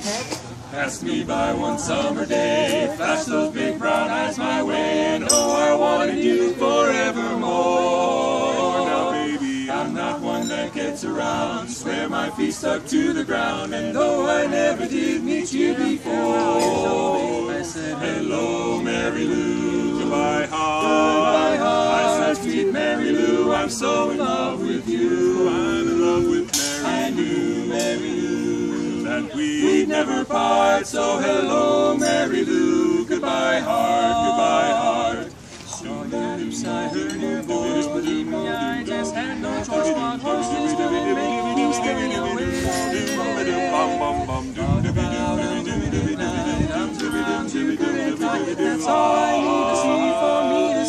Passed me by one summer day, flashed those big brown eyes my way, and oh, I wanted you forevermore. Now, baby, I'm not one that gets around, swear my feet stuck to the ground, and though I never did meet you before, I said, hello, Mary Lou, goodbye, heart. I said, sweet Mary Lou, I'm so in love with you. I'm in love with Mary. I knew, Mary Lou, that we'd never part. So hello, Mary Lou, goodbye, heart, goodbye, heart. Saw your lips, I heard your voice, believe me, I just had no choice. What horses do make you stay away? That's all I need to see for me to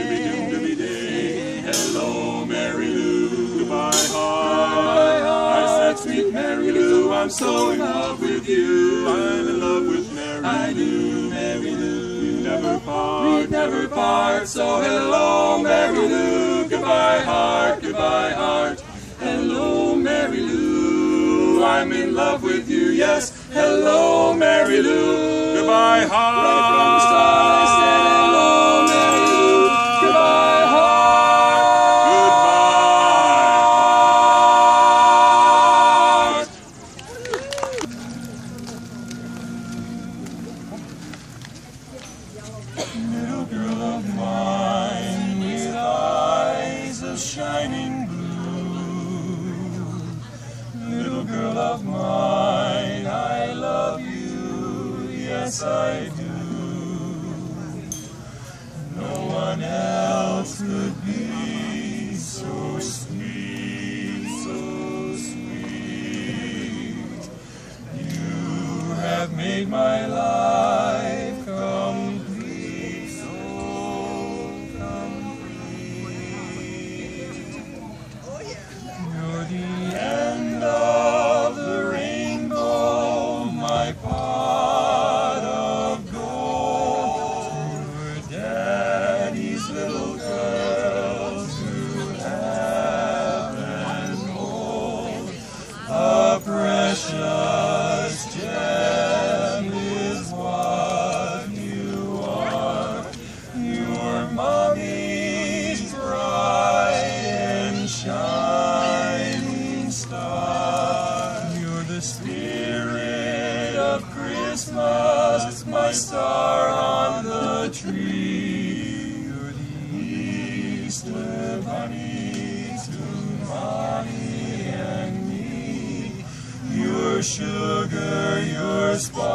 stay. Hello, Mary Lou, goodbye, heart. I said, sweet Mary Lou, I'm so in love with you. I'm in love with Mary. I knew, Mary Lou, we'd never part. We'd never part. So hello, Mary Lou, goodbye, heart, goodbye, heart. Hello, Mary Lou, I'm in love with you. Yes, hello, Mary Lou, goodbye, heart. Right from the start, I said hello, Mary Lou, goodbye, heart. Little girl of mine with eyes of shining blue, little girl of mine, I love you, yes I do. No one else could be so sweet, so sweet. You have made my life complete, so complete. You're the end of the rainbow, my pot of gold. You're Daddy's little girl to have and hold. A precious gem is what you are. You're Mommy's bright and shining star. You're the spirit of Christmas, my star on the tree. You're the Easter bunny to Mommy and me. Your sugar, your spice.